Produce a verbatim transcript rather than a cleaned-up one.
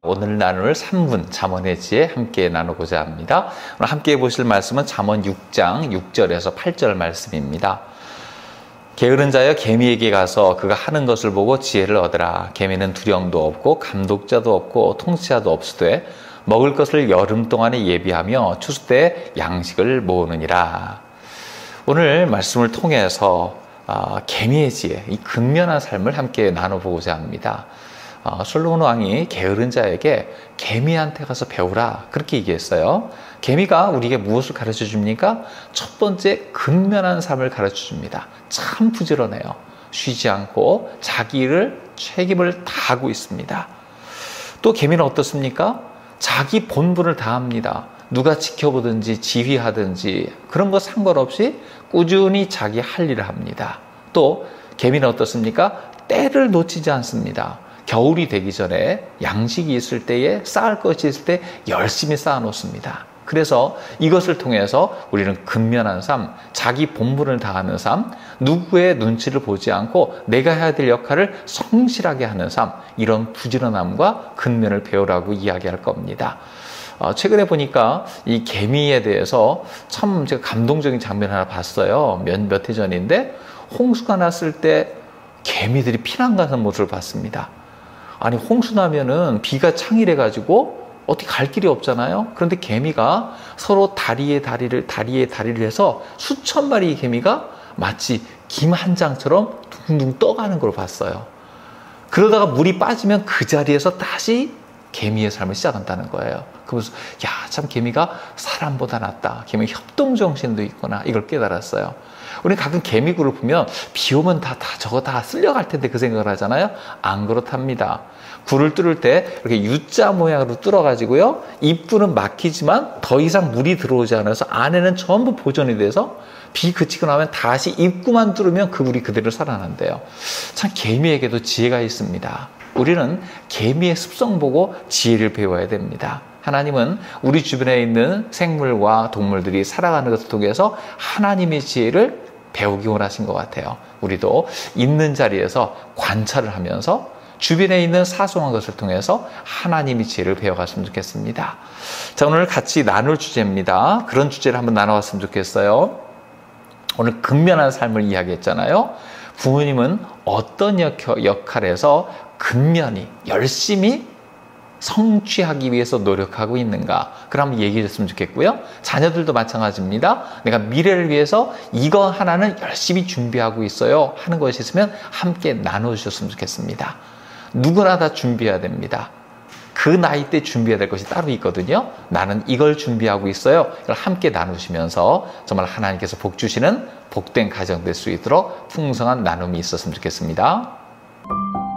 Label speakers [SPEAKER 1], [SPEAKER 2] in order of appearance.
[SPEAKER 1] 오늘 나눌 삼 분 잠언의 지혜 함께 나누고자 합니다. 오늘 함께 보실 말씀은 잠언 육 장 육 절에서 팔 절 말씀입니다. 게으른 자여 개미에게 가서 그가 하는 것을 보고 지혜를 얻으라. 개미는 두령도 없고 감독자도 없고 통치자도 없으되 먹을 것을 여름 동안에 예비하며 추수 때 양식을 모으느니라. 오늘 말씀을 통해서 어, 개미의 지혜, 이 근면한 삶을 함께 나눠보고자 합니다. 어, 솔로몬 왕이 게으른 자에게 개미한테 가서 배우라 그렇게 얘기했어요. 개미가 우리에게 무엇을 가르쳐 줍니까? 첫 번째, 근면한 삶을 가르쳐 줍니다. 참 부지런해요. 쉬지 않고 자기 일을 책임을 다하고 있습니다. 또 개미는 어떻습니까? 자기 본분을 다합니다. 누가 지켜보든지 지휘하든지 그런 거 상관없이 꾸준히 자기 할 일을 합니다. 또 개미는 어떻습니까? 때를 놓치지 않습니다. 겨울이 되기 전에 양식이 있을 때에 쌓을 것이 있을 때 열심히 쌓아 놓습니다. 그래서 이것을 통해서 우리는 근면한 삶, 자기 본분을 다하는 삶, 누구의 눈치를 보지 않고 내가 해야 될 역할을 성실하게 하는 삶, 이런 부지런함과 근면을 배우라고 이야기할 겁니다. 어, 최근에 보니까 이 개미에 대해서 참 제가 감동적인 장면 하나 봤어요. 몇, 몇 해 전인데 홍수가 났을 때 개미들이 피난 가는 모습을 봤습니다. 아니, 홍수 나면은 비가 창일해가지고 어떻게 갈 길이 없잖아요. 그런데 개미가 서로 다리에 다리를 다리에 다리를 해서 수천 마리의 개미가 마치 김 한 장처럼 둥둥 떠가는 걸 봤어요. 그러다가 물이 빠지면 그 자리에서 다시 개미의 삶을 시작한다는 거예요. 그러면서 야, 참 개미가 사람보다 낫다. 개미 협동정신도 있구나. 이걸 깨달았어요. 우리 가끔 개미굴을 보면 비 오면 다, 다 저거 다 쓸려갈 텐데 그 생각을 하잖아요. 안 그렇답니다. 굴을 뚫을 때 이렇게 U자 모양으로 뚫어가지고요. 입구는 막히지만 더 이상 물이 들어오지 않아서 안에는 전부 보존이 돼서 비 그치고 나면 다시 입구만 뚫으면 그 물이 그대로 살아난대요. 참 개미에게도 지혜가 있습니다. 우리는 개미의 습성 보고 지혜를 배워야 됩니다. 하나님은 우리 주변에 있는 생물과 동물들이 살아가는 것을 통해서 하나님의 지혜를 배우기 원하신 것 같아요. 우리도 있는 자리에서 관찰을 하면서 주변에 있는 사소한 것을 통해서 하나님의 지혜를 배워갔으면 좋겠습니다. 자, 오늘 같이 나눌 주제입니다. 그런 주제를 한번 나눠봤으면 좋겠어요. 오늘 근면한 삶을 이야기했잖아요. 부모님은 어떤 역, 역할에서 근면히 열심히 성취하기 위해서 노력하고 있는가? 그럼 한번 얘기해 줬으면 좋겠고요. 자녀들도 마찬가지입니다. 내가 미래를 위해서 이거 하나는 열심히 준비하고 있어요 하는 것이 있으면 함께 나눠주셨으면 좋겠습니다. 누구나 다 준비해야 됩니다. 그 나이 때 준비해야 될 것이 따로 있거든요. 나는 이걸 준비하고 있어요. 이걸 함께 나누시면서 정말 하나님께서 복 주시는 복된 가정 될 수 있도록 풍성한 나눔이 있었으면 좋겠습니다.